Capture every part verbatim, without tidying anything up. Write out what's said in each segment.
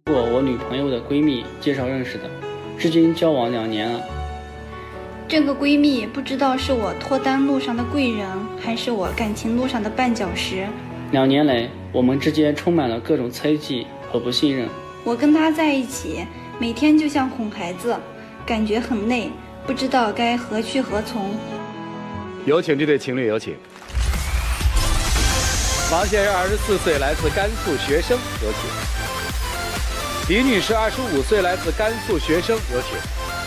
我我女朋友的闺蜜介绍认识的，至今交往两年了。 这个闺蜜不知道是我脱单路上的贵人，还是我感情路上的绊脚石。 两年来，我们之间充满了各种猜忌和不信任。 我跟她在一起，每天就像哄孩子，感觉很累，不知道该何去何从。 有请这对情侣，有请。王先生二十四岁，来自甘肃学生，有请。李女士二十五岁，来自甘肃学生，有请。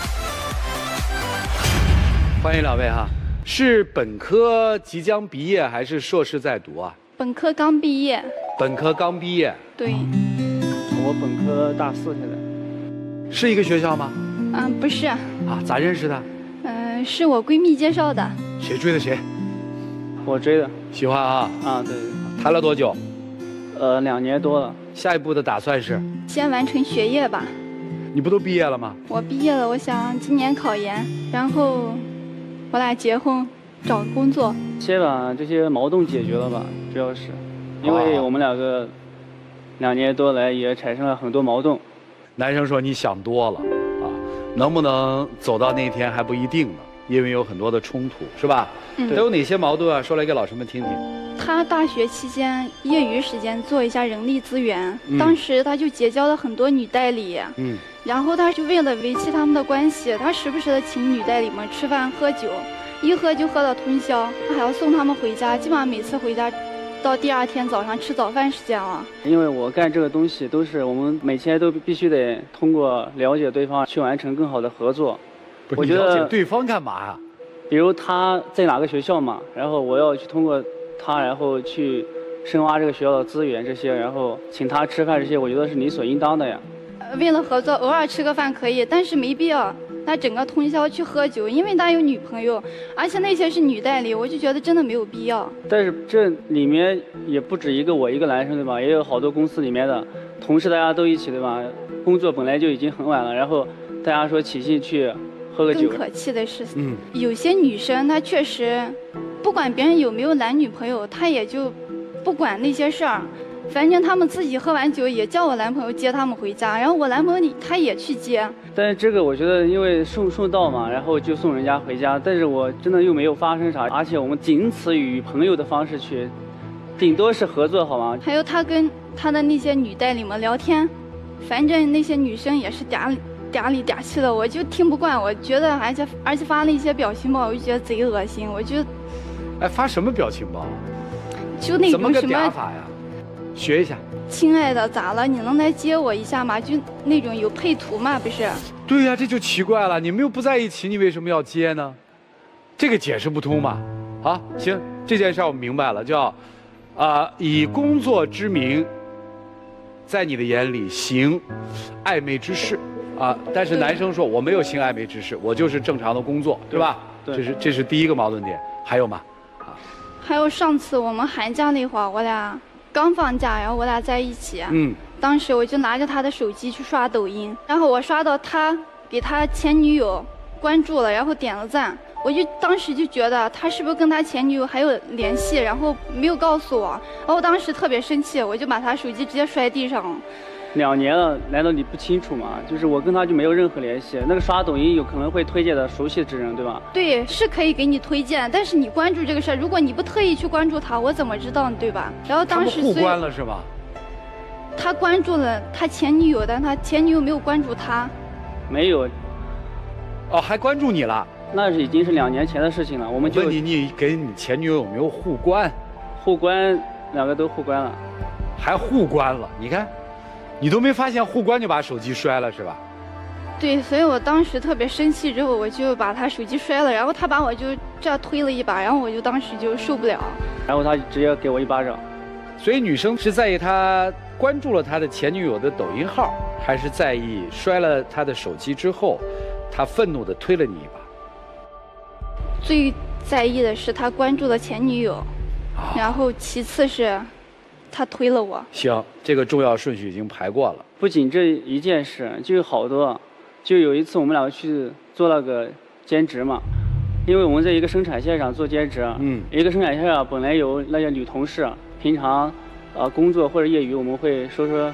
欢迎两位哈，是本科即将毕业还是硕士在读啊？ 本科刚毕业。 本科刚毕业。 对。 我本科大四现在。 是一个学校吗？ 嗯，不是。 啊，咋认识的？ 嗯、呃，是我闺蜜介绍的。 谁追的谁？ 我追的。 喜欢啊？ 啊，对。 谈了多久？ 呃，两年多了。 下一步的打算是？ 先完成学业吧。 你不都毕业了吗？ 我毕业了，我想今年考研，然后我俩结婚，找工作。 先把这些矛盾解决了吧，主要是，因为我们两个两年多来也产生了很多矛盾。 男生说你想多了啊，能不能走到那天还不一定呢，因为有很多的冲突，是吧？嗯。都有哪些矛盾啊？说来给老师们听听。 他大学期间业余时间做一下人力资源， 嗯、 当时他就结交了很多女代理， 嗯， 然后他就为了维系他们的关系，他时不时的请女代理们吃饭喝酒，一喝就喝到通宵，他还要送他们回家，基本上每次回家到第二天早上吃早饭时间了。 因为我干这个东西都是我们每天都必须得通过了解对方去完成更好的合作。 我觉得了解对方干嘛呀？ 比如他在哪个学校嘛，然后我要去通过他，然后去深挖这个学校的资源这些，然后请他吃饭这些，我觉得是理所应当的呀。 为了合作，偶尔吃个饭可以，但是没必要他整个通宵去喝酒，因为他有女朋友，而且那些是女代理，我就觉得真的没有必要。 但是这里面也不止一个我一个男生对吧？也有好多公司里面的同事，大家都一起对吧？工作本来就已经很晚了，然后大家说起兴去喝个酒。 更可气的是， 嗯， 有些女生她确实，不管别人有没有男女朋友，她也就不管那些事儿。反正他们自己喝完酒也叫我男朋友接他们回家，然后我男朋友他也去接。 但是这个我觉得因为顺顺道嘛，然后就送人家回家，但是我真的又没有发生啥，而且我们仅此与朋友的方式去，顶多是合作好吗？ 还有他跟他的那些女代理们聊天，反正那些女生也是嗲里嗲里嗲气的，我就听不惯，我觉得而且而且发那些表情包，我就觉得贼恶心，我就。 哎，发什么表情包？ 就那种什么。 怎么个嗲法呀？学一下。 亲爱的，咋了？你能来接我一下吗？就那种有配图嘛，不是？ 对呀、啊，这就奇怪了。你们又不在一起，你为什么要接呢？这个解释不通嘛。好，行，这件事我明白了，叫，啊、呃，以工作之名，在你的眼里行暧昧之事，啊、呃，但是男生说我没有行暧昧之事，我就是正常的工作，对吧？ 对， 这是这是第一个矛盾点。还有吗？啊， 还有上次我们寒假那会儿，我俩。刚放假，然后我俩在一起。 嗯， 当时我就拿着他的手机去刷抖音，然后我刷到他给他前女友关注了，然后点了赞，我就当时就觉得他是不是跟他前女友还有联系，然后没有告诉我，然后我当时特别生气，我就把他手机直接摔地上了。 两年了，难道你不清楚吗？就是我跟他就没有任何联系。那个刷抖音有可能会推荐的熟悉之人，对吧？ 对，是可以给你推荐，但是你关注这个事儿，如果你不特意去关注他，我怎么知道，对吧？然后当时他们互关了是吧？ 他关注了他前女友，但他前女友没有关注他。 没有。 哦，还关注你了？ 那是已经是两年前的事情了。我们就问你，你给你前女友有没有互关？ 互关，两个都互关了。 还互关了？你看。你都没发现互关就把手机摔了是吧？ 对，所以我当时特别生气，之后我就把他手机摔了，然后他把我就这样推了一把，然后我就当时就受不了， 然后他直接给我一巴掌。 所以女生是在意他关注了他的前女友的抖音号，还是在意摔了他的手机之后，他愤怒地推了你一把？ 最在意的是他关注了前女友， 啊、 然后其次是。他推了我。 行，这个重要顺序已经排过了。 不仅这一件事，就有好多。就有一次我们两个去做那个兼职嘛，因为我们在一个生产线上做兼职，嗯，一个生产线上本来有那些女同事，平常，呃，工作或者业余我们会说说开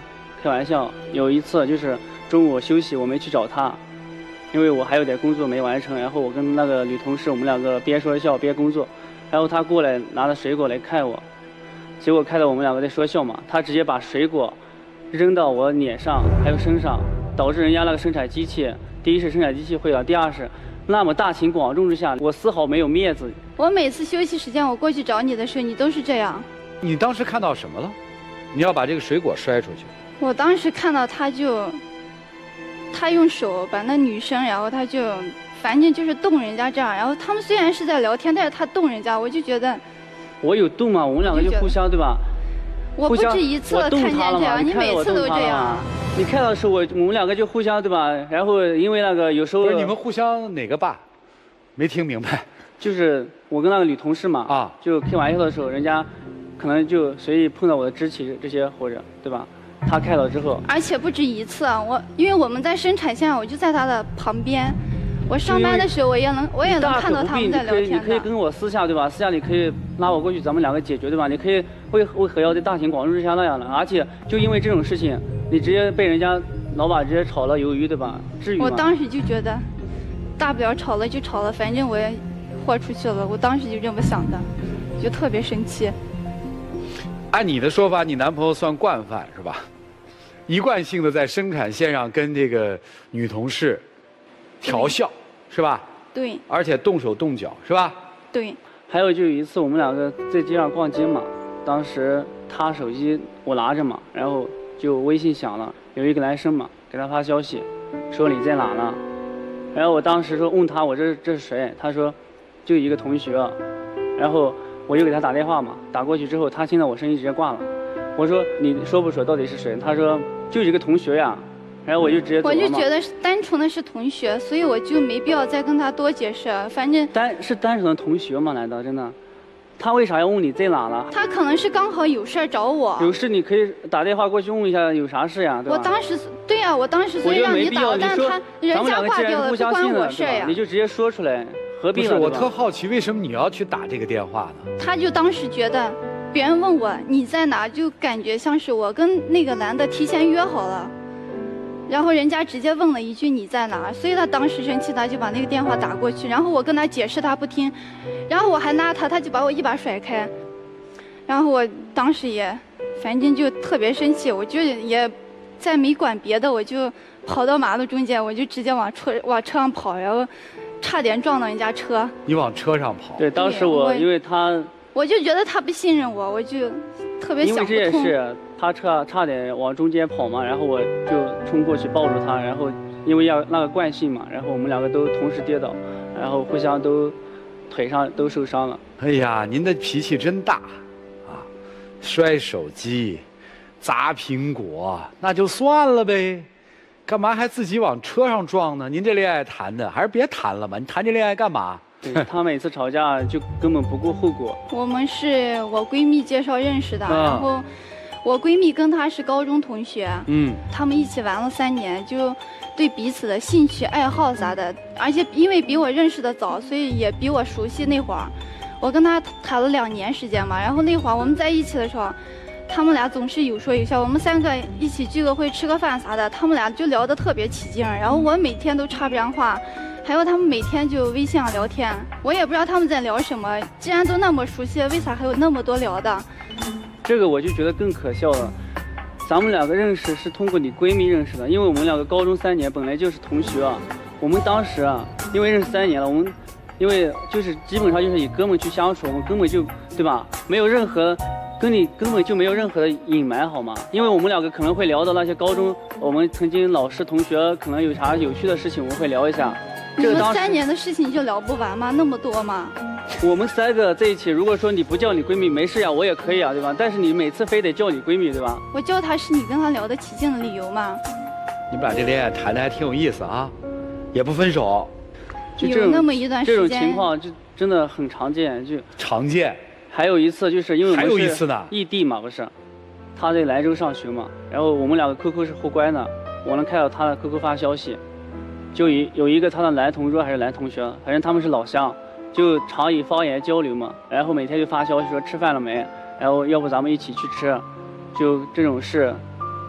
开玩笑。有一次就是中午休息，我没去找他，因为我还有点工作没完成。然后我跟那个女同事，我们两个边说笑边工作。然后他过来拿着水果来看我，结果看到我们两个在说笑嘛，他直接把水果扔到我脸上还有身上，导致人家那个生产机器，第一是生产机器坏了，第二是那么大庭广众之下，我丝毫没有面子。 我每次休息时间我过去找你的时候，你都是这样。 你当时看到什么了？你要把这个水果摔出去。 我当时看到他就，他用手把那女生，然后他就，反正就是动人家这样。然后他们虽然是在聊天，但是他动人家，我就觉得。 我有动吗？我们两个就互相对吧？ 我不止一次看见这样，你每次都这样。 你看到的时候，我我们两个就互相对吧？然后因为那个有时候。 不是你们互相哪个爸？没听明白。 就是我跟那个女同事嘛，啊，就开玩笑的时候，人家可能就随意碰到我的肢体这些或者对吧？他看到之后。而且不止一次啊！我因为我们在生产线上，我就在他的旁边。我上班的时候，我也能，我也能看到他们在聊天的。 你可以跟我私下对吧？私下你可以拉我过去，咱们两个解决对吧？你可以为为何要在大庭广众之下那样的？而且就因为这种事情，你直接被人家老板直接炒了鱿鱼对吧？至于吗？ 我当时就觉得，大不了炒了就炒了，反正我也豁出去了。我当时就这么想的，就特别生气。 按你的说法，你男朋友算惯犯是吧？一贯性的在生产线上跟这个女同事。调笑，是吧？ 对。 而且动手动脚，是吧？ 对。 还有就有一次我们两个在街上逛街嘛，当时他手机我拿着嘛，然后就微信响了，有一个男生嘛给他发消息，说你在哪呢？然后我当时说问他我这这是谁？他说就一个同学，然后我又给他打电话嘛，打过去之后他听到我声音直接挂了。我说你说不说到底是谁？他说就一个同学呀。然后我就直接走了嘛。 我就觉得单纯的是同学，所以我就没必要再跟他多解释。反正单是单纯的同学吗？难道真的？他为啥要问你在哪了？ 他可能是刚好有事找我。 有事你可以打电话过去问一下有啥事呀，对吧？ 我当时对呀、啊，我当时所以让你打，但他人家挂掉了，不关我事呀。 你就直接说出来，何必呢？ 不是，我特好奇，为什么你要去打这个电话呢？ 他就当时觉得，别人问我你在哪，就感觉像是我跟那个男的提前约好了。然后人家直接问了一句你在哪，所以他当时生气，他就把那个电话打过去。然后我跟他解释，他不听，然后我还拉他，他就把我一把甩开。然后我当时也，反正就特别生气，我就也再没管别的，我就跑到马路中间，我就直接往车往车上跑，然后差点撞到人家车。 你往车上跑？ 对，当时我因为他， 我就觉得他不信任我，我就特别想不通。 因为这件事。他差差点往中间跑嘛，然后我就冲过去抱住他，然后因为要那个惯性嘛，然后我们两个都同时跌倒，然后互相都腿上都受伤了。 哎呀，您的脾气真大，啊，摔手机、砸苹果，那就算了呗，干嘛还自己往车上撞呢？您这恋爱谈的还是别谈了吧？你谈这恋爱干嘛？ 对，他每次吵架就根本不顾后果。 我们是我闺蜜介绍认识的，啊、然后。我闺蜜跟她是高中同学，嗯，他们一起玩了三年，就对彼此的兴趣爱好啥的，而且因为比我认识的早，所以也比我熟悉。那会儿，我跟她谈了两年时间嘛，然后那会儿我们在一起的时候，他们俩总是有说有笑，我们三个一起聚个会吃个饭啥的，他们俩就聊得特别起劲，然后我每天都插不上话，还有他们每天就微信上聊天，我也不知道他们在聊什么，既然都那么熟悉，为啥还有那么多聊的？ 这个我就觉得更可笑了，咱们两个认识是通过你闺蜜认识的，因为我们两个高中三年本来就是同学啊。我们当时啊，因为认识三年了，我们因为就是基本上就是以哥们去相处，我们根本就对吧，没有任何跟你根本就没有任何的隐瞒，好吗？因为我们两个可能会聊到那些高中我们曾经老师同学可能有啥有趣的事情，我们会聊一下。 你们三年的事情就聊不完吗？那么多吗？ 我们三个在一起，如果说你不叫你闺蜜没事呀，我也可以啊，对吧？但是你每次非得叫你闺蜜，对吧？ 我叫她是你跟她聊得起劲的理由吗？ 你们俩这恋爱谈的还挺有意思啊，也不分手。 就这有那么一段时间， 这种情况就真的很常见，就常见。 还有一次就是因为我们还有一次呢， 异地嘛，不是？他在兰州上学嘛，然后我们两个 Q Q 是互关的，我能看到他的 Q Q 发消息，就有有一个他的男同桌还是男同学，反正他们是老乡。就常以方言交流嘛，然后每天就发消息说吃饭了没，然后要不咱们一起去吃，就这种事，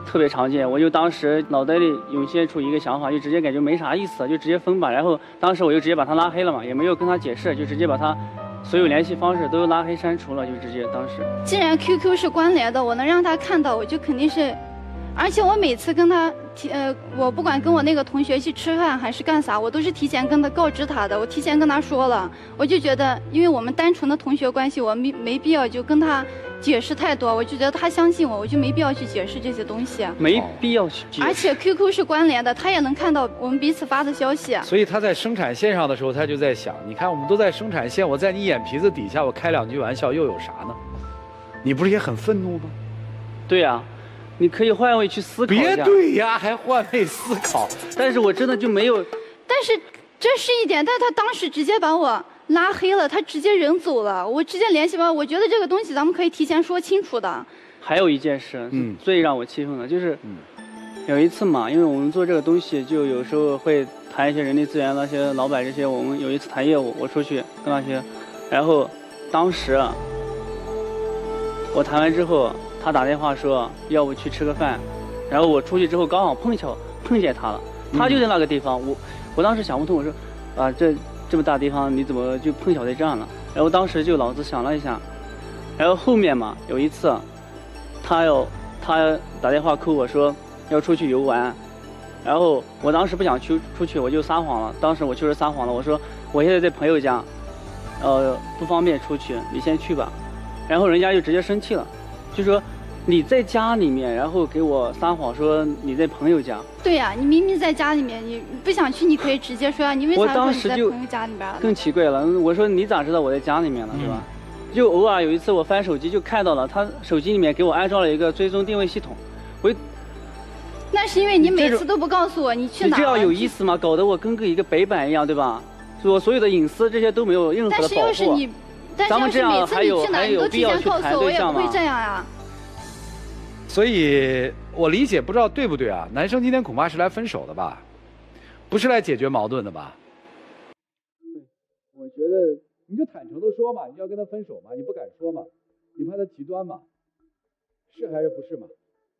特别常见。我就当时脑袋里涌现出一个想法，就直接感觉没啥意思，就直接分吧。然后当时我就直接把他拉黑了嘛，也没有跟他解释，就直接把他所有联系方式都拉黑删除了，就直接当时。 既然 Q Q 是关联的，我能让他看到，我就肯定是。而且我每次跟他提，呃，我不管跟我那个同学去吃饭还是干啥，我都是提前跟他告知他的。我提前跟他说了，我就觉得，因为我们单纯的同学关系，我没没必要就跟他解释太多。我就觉得他相信我，我就没必要去解释这些东西。 没必要去解释。 而且 Q Q 是关联的，他也能看到我们彼此发的消息。 所以他在生产线上的时候，他就在想：你看，我们都在生产线，我在你眼皮子底下，我开两句玩笑又有啥呢？你不是也很愤怒吗？ 对呀、啊。你可以换位去思考一下。 别对呀，还换位思考。 但是我真的就没有。 但是这是一点，但他当时直接把我拉黑了，他直接人走了，我直接联系吧。我觉得这个东西咱们可以提前说清楚的。 还有一件事，嗯，最让我气愤的就是， 嗯， 有一次嘛，因为我们做这个东西，就有时候会谈一些人力资源那些老板这些，我们有一次谈业务，我出去跟那些，然后当时我谈完之后。他打电话说要不去吃个饭，然后我出去之后刚好碰巧碰见他了，他就在那个地方，我我当时想不通，我说啊这这么大地方你怎么就碰巧在这样了？然后当时就脑子想了一下，然后后面嘛有一次，他要他打电话扣我说要出去游玩，然后我当时不想去出去，我就撒谎了，当时我确实撒谎了，我说我现在在朋友家，呃不方便出去，你先去吧，然后人家就直接生气了，就说。你在家里面，然后给我撒谎说你在朋友家。 对呀、啊，你明明在家里面，你不想去，你可以直接说呀、啊。你为啥说你在朋友家里边？ 更奇怪了，我说你咋知道我在家里面了，是吧？嗯、就偶尔有一次我翻手机就看到了，他手机里面给我安装了一个追踪定位系统，我。 那是因为你每次都不告诉我你去哪。 你这样有意思吗？搞得我跟个一个北板一样，对吧？我所有的隐私这些都没有任何的保护。 但是要是你，但是要是每次你去哪，你都提前告诉我，我也不会这样呀。 所以我理解，不知道对不对啊？男生今天恐怕是来分手的吧，不是来解决矛盾的吧？ 对，我觉得你就坦诚的说嘛，你要跟他分手嘛，你不敢说嘛，你怕他极端嘛，是还是不是嘛？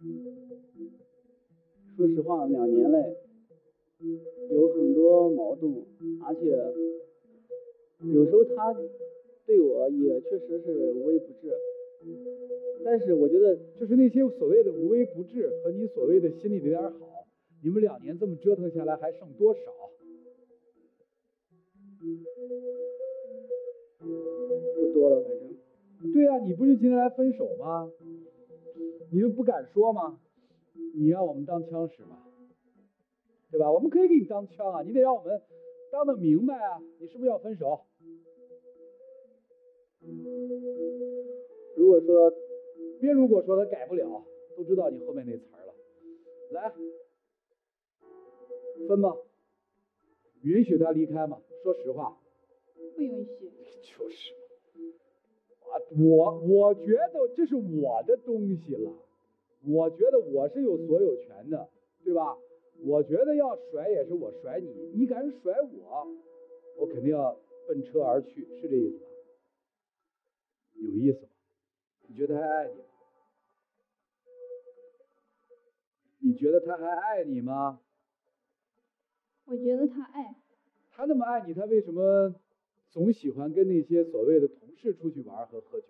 说实话，两年来有很多矛盾，而且有时候他对我也确实是无微不至。但是我觉得， 就是那些所谓的无微不至和你所谓的心里的点好，你们两年这么折腾下来还剩多少？ 不多了，反正。 对呀、啊，你不是今天来分手吗？你就不敢说吗？你让我们当枪使吧，对吧？我们可以给你当枪啊，你得让我们当得明白啊，你是不是要分手？ 如果说， 别如果说他改不了，都知道你后面那词儿了。来，分吧，允许他离开吗？说实话。 不允许。 就是，我我觉得这是我的东西了，我觉得我是有所有权的，对吧？我觉得要甩也是我甩你，你敢甩我，我肯定要奔车而去，是这意思吧？有意思吗？你觉得他还爱你吗？你觉得他还爱你吗？ 我觉得他爱。 他那么爱你，他为什么总喜欢跟那些所谓的同事出去玩和喝酒？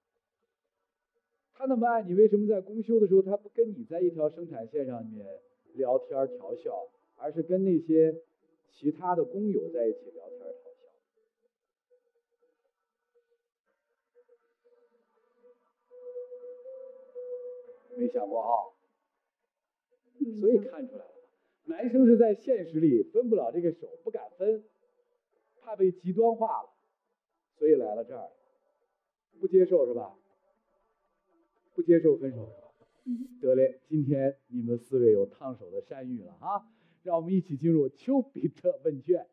他那么爱你，为什么在公休的时候他不跟你在一条生产线上面聊天调笑，而是跟那些其他的工友在一起聊天调笑？没想过啊，所以看出来了，男生是在现实里分不了这个手，不敢分，怕被极端化了，所以来了这儿，不接受是吧？不接受分手是吧？得嘞，今天你们四位有烫手的山芋了啊！让我们一起进入丘比特问卷。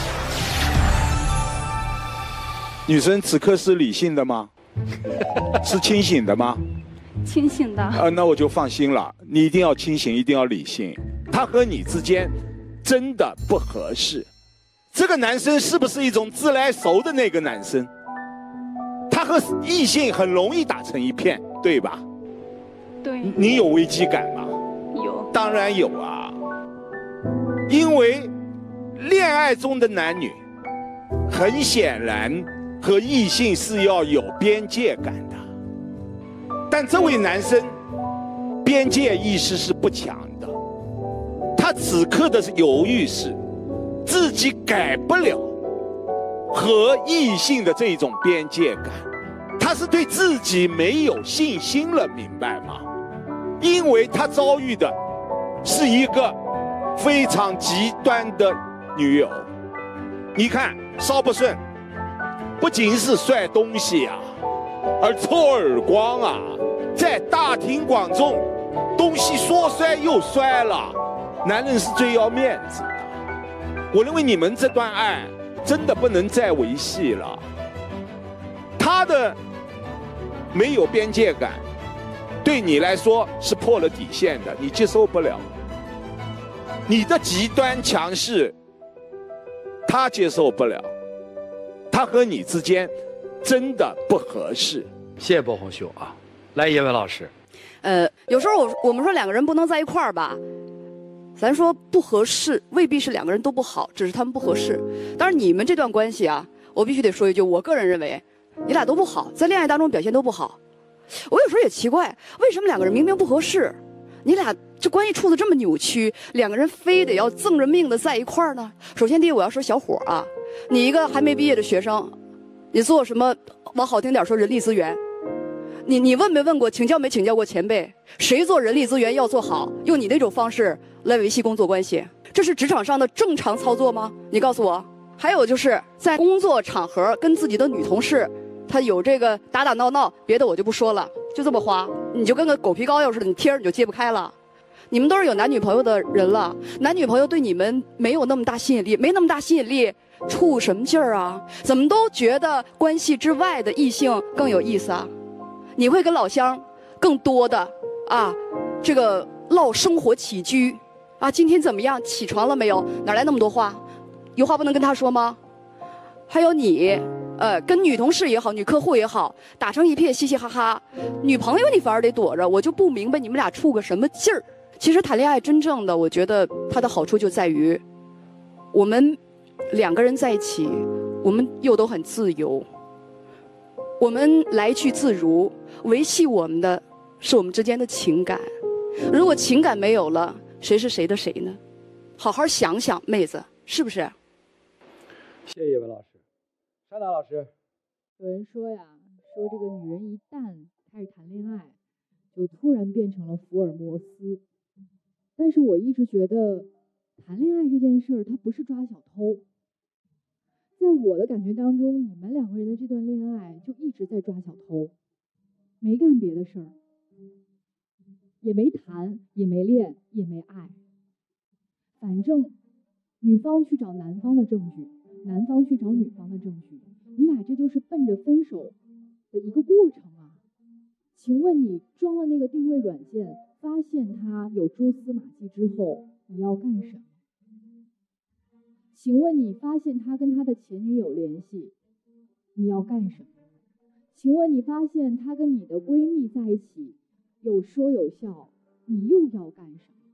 女生此刻是理性的吗？是清醒的吗？ 清醒的。 呃，那我就放心了。你一定要清醒，一定要理性。他和你之间真的不合适。这个男生是不是一种自来熟的那个男生？他和异性很容易打成一片，对吧？ 对。 你有危机感吗？ 当然有啊，因为恋爱中的男女，很显然和异性是要有边界感的，但这位男生边界意识是不强的，他此刻的犹豫是自己改不了和异性的这种边界感，他是对自己没有信心了，明白吗？因为他遭遇的是一个非常极端的女友，你看稍不顺，不仅是摔东西啊，而抽耳光啊，在大庭广众，东西说摔又摔了，男人是最要面子的。我认为你们这段爱真的不能再维系了。他的没有边界感，对你来说是破了底线的，你接受不了。你的极端强势，他接受不了，他和你之间真的不合适。 谢谢波红秀啊，来叶文老师。 呃，有时候我我们说两个人不能在一块儿吧，咱说不合适，未必是两个人都不好，只是他们不合适。当然你们这段关系啊，我必须得说一句，我个人认为你俩都不好，在恋爱当中表现都不好。我有时候也奇怪，为什么两个人明明不合适，你俩这关系处得这么扭曲，两个人非得要赠着命的在一块儿呢？首先第一，我要说小伙啊，你一个还没毕业的学生，你做什么往好听点说人力资源，你你问没问过，请教没请教过前辈，谁做人力资源要做好，用你那种方式来维系工作关系，这是职场上的正常操作吗？你告诉我。还有就是在工作场合跟自己的女同事，她有这个打打闹闹，别的我就不说了，就这么花，你就跟个狗皮膏药似的，你贴着你就揭不开了。你们都是有男女朋友的人了，男女朋友对你们没有那么大吸引力，没那么大吸引力，处什么劲儿啊？怎么都觉得关系之外的异性更有意思啊？你会跟老乡更多的啊，这个唠生活起居啊，今天怎么样？起床了没有？哪来那么多话？有话不能跟他说吗？还有你，呃，跟女同事也好，女客户也好，打成一片嘻嘻哈哈，女朋友你反而得躲着，我就不明白你们俩处个什么劲儿。其实谈恋爱真正的，我觉得它的好处就在于，我们两个人在一起，我们又都很自由，我们来去自如，维系我们的是我们之间的情感。如果情感没有了，谁是谁的谁呢？好好想想，妹子，是不是？ 谢谢叶文老师。沙达老师。 有人说呀，说这个女人一旦开始谈恋爱，就突然变成了福尔摩斯。但是我一直觉得，谈恋爱这件事儿，它不是抓小偷。在我的感觉当中，你们两个人的这段恋爱就一直在抓小偷，没干别的事儿，也没谈，也没恋，也没爱。反正女方去找男方的证据，男方去找女方的证据，你俩这就是奔着分手的一个过程啊。请问你装了那个定位软件，发现他有蛛丝马迹之后，你要干什么？请问你发现他跟他的前女友联系，你要干什么？请问你发现他跟你的闺蜜在一起，有说有笑，你又要干什么？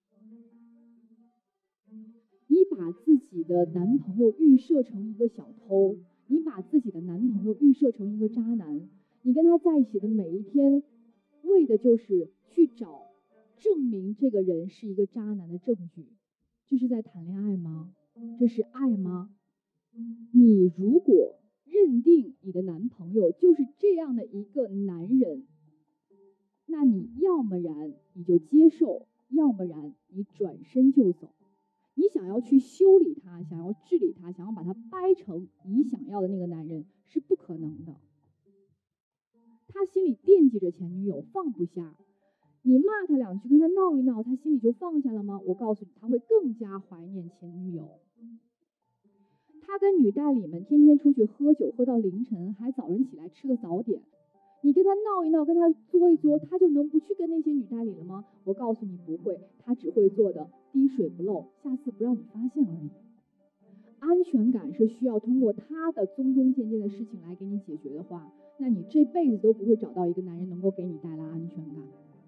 你把自己的男朋友预设成一个小偷，你把自己的男朋友预设成一个渣男，你跟他在一起的每一天，为的就是去找证明这个人是一个渣男的证据。这是在谈恋爱吗？这是爱吗？你如果认定你的男朋友就是这样的一个男人，那你要么然你就接受，要么然你转身就走。你想要去修理他，想要治理他，想要把他掰成你想要的那个男人是不可能的。他心里惦记着前女友放不下，你骂他两句，跟他闹一闹，他心里就放下了吗？我告诉你，他会更加怀念前女友。他跟女代理们天天出去喝酒，喝到凌晨，还早上起来吃个早点。你跟他闹一闹，跟他作一作，他就能不去跟那些女代理了吗？我告诉你不会，他只会做的滴水不漏，下次不让你发现而已。安全感是需要通过他的宗宗件件的事情来给你解决的话，那你这辈子都不会找到一个男人能够给你带来安全感。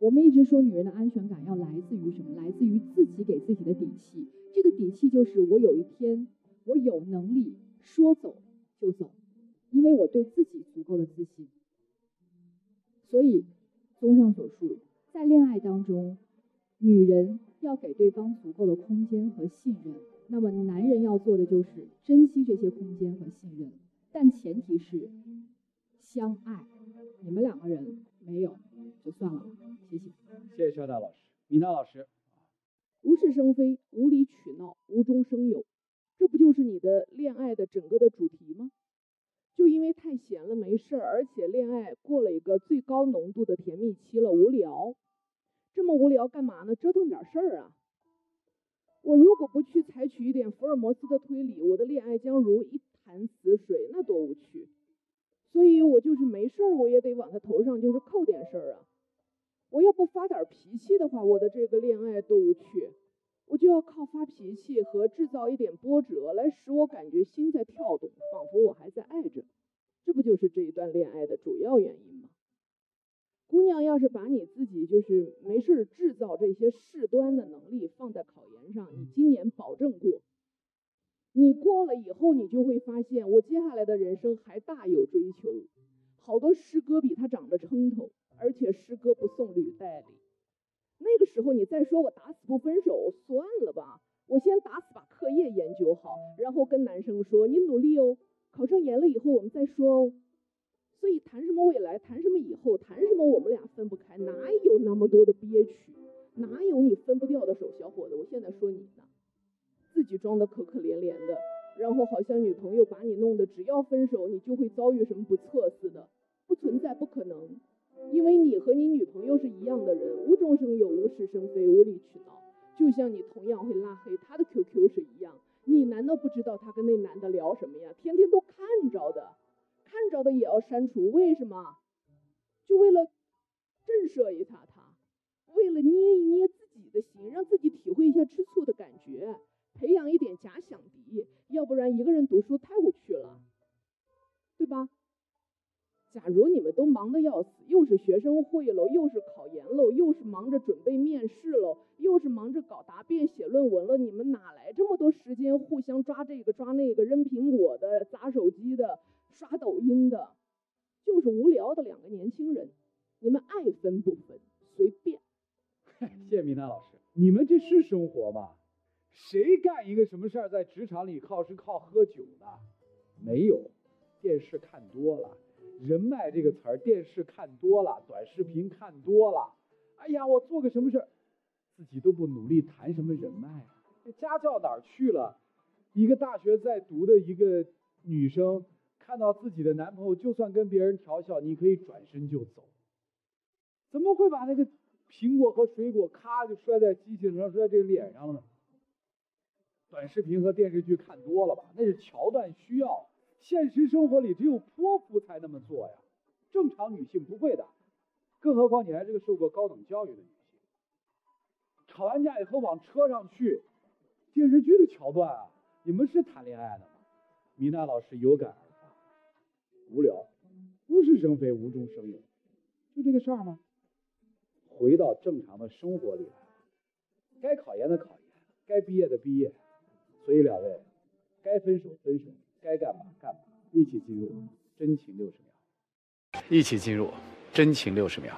我们一直说女人的安全感要来自于什么？来自于自己给自己的底气。这个底气就是我有一天我有能力说走就走，因为我对自己足够的自信。所以综上所述，在恋爱当中，女人要给对方足够的空间和信任，那么男人要做的就是珍惜这些空间和信任，但前提是相爱。你们两个人没有就算了，谢谢。 谢谢肖大老师。米娜老师， 无事生非，无理取闹，无中生有，这不就是你的恋爱的整个的主题吗？就因为太闲了没事儿，而且恋爱过了一个最高浓度的甜蜜期了，无聊。这么无聊干嘛呢？折腾点事儿啊！我如果不去采取一点福尔摩斯的推理，我的恋爱将如一潭死水，那多无趣。所以我就是没事儿，我也得往他头上就是扣点事儿啊。我要不发点脾气的话，我的这个恋爱多无趣。我就要靠发脾气和制造一点波折来使我感觉心在跳动，仿佛我还在爱着。这不就是这一段恋爱的主要原因吗？姑娘要是把你自己就是没事制造这些事端的能力放在考研上，你今年保证过。你过了以后，你就会发现我接下来的人生还大有追求。好多师哥比他长着撑头，而且师哥不送履带里。那个时候你再说我打死不分手，算了吧，我先打死把课业研究好，然后跟男生说你努力哦，考上研了以后我们再说哦。所以谈什么未来，谈什么以后，谈什么我们俩分不开，哪有那么多的憋屈，哪有你分不掉的手？小伙子，我现在说你呢，自己装的可可怜怜的，然后好像女朋友把你弄得只要分手你就会遭遇什么不测似的，不存在，不可能。因为你和你女朋友是一样的人，无中生有，无事生非，无理取闹，就像你同样会拉黑他的 Q Q 是一样。你难道不知道他跟那男的聊什么呀？天天都看着的，看着的也要删除，为什么？就为了震慑一下他，为了捏一捏自己的心，让自己体会一下吃醋的感觉，培养一点假想敌，要不然一个人读书太无趣了，对吧？假如你们都忙得要死，又是学生会喽，又是考研喽，又是忙着准备面试喽，又是忙着搞答辩写论文了，你们哪来这么多时间互相抓这个抓那个，扔苹果的，砸手机的，刷抖音的？就是无聊的两个年轻人，你们爱分不分随便。 谢谢米娜老师。你们这是生活吗？谁干一个什么事儿在职场里靠是靠喝酒的？没有，电视看多了。人脉这个词儿，电视看多了，短视频看多了，哎呀，我做个什么事儿，自己都不努力，谈什么人脉啊？这家教哪儿去了？一个大学在读的一个女生，看到自己的男朋友，就算跟别人调笑，你可以转身就走。怎么会把那个苹果和水果咔就摔在机器上，摔在这个脸上了呢？短视频和电视剧看多了吧？那是桥段需要。现实生活里只有泼妇才那么做呀，正常女性不会的，更何况你还是个受过高等教育的女性。吵完架以后往车上去，电视剧的桥段啊，你们是谈恋爱的吗？米娜老师有感而发，无聊，无事生非，无中生有，就这个事儿吗？回到正常的生活里来，该考研的考研，该毕业的毕业，所以两位，该分手分手。该干嘛干嘛，一起进入真情六十秒。一起进入真情六十秒。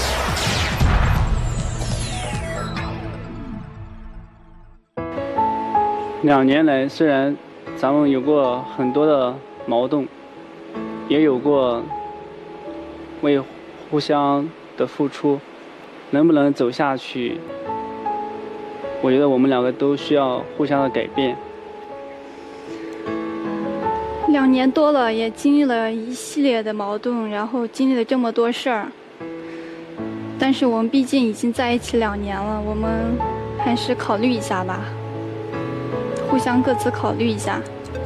两年来，虽然咱们有过很多的矛盾，也有过为互相的付出，能不能走下去？我觉得我们两个都需要互相的改变。 两年多了，也经历了一系列的矛盾，然后经历了这么多事儿。但是我们毕竟已经在一起两年了，我们还是考虑一下吧，互相各自考虑一下。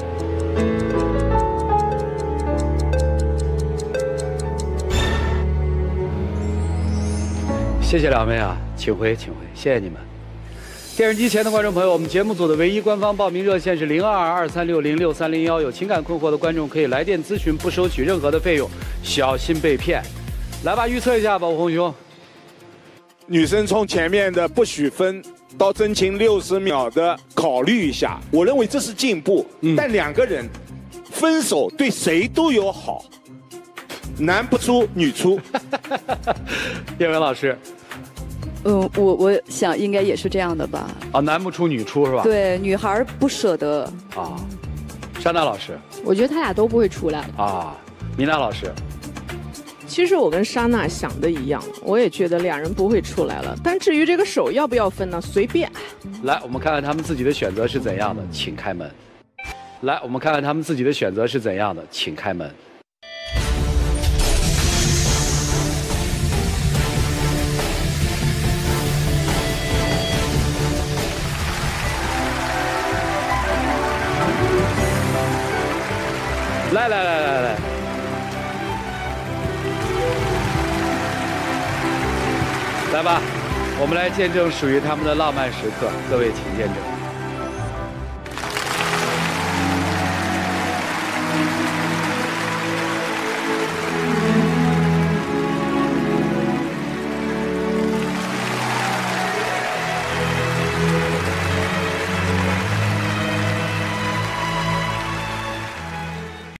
谢谢两位啊，请回，请回，谢谢你们。电视机前的观众朋友，我们节目组的唯一官方报名热线是零二二三六零六三零幺，有情感困惑的观众可以来电咨询，不收取任何的费用，小心被骗。来吧，预测一下吧，我红兄。 女生从前面的不许分到真情六十秒的考虑一下，我认为这是进步。嗯、但两个人分手对谁都有好，男不出女出。 叶文老师， 嗯，我我想应该也是这样的吧。 啊，男不出女出是吧？ 对，女孩不舍得。 啊，珊娜老师， 我觉得他俩都不会出来了。 啊，米娜老师。 其实我跟莎娜想的一样，我也觉得两人不会出来了。但至于这个手要不要分呢？随便。 来，我们看看他们自己的选择是怎样的，请开门。来，我们看看他们自己的选择是怎样的，请开门。来来来来来。来吧，我们来见证属于他们的浪漫时刻。各位，请见证。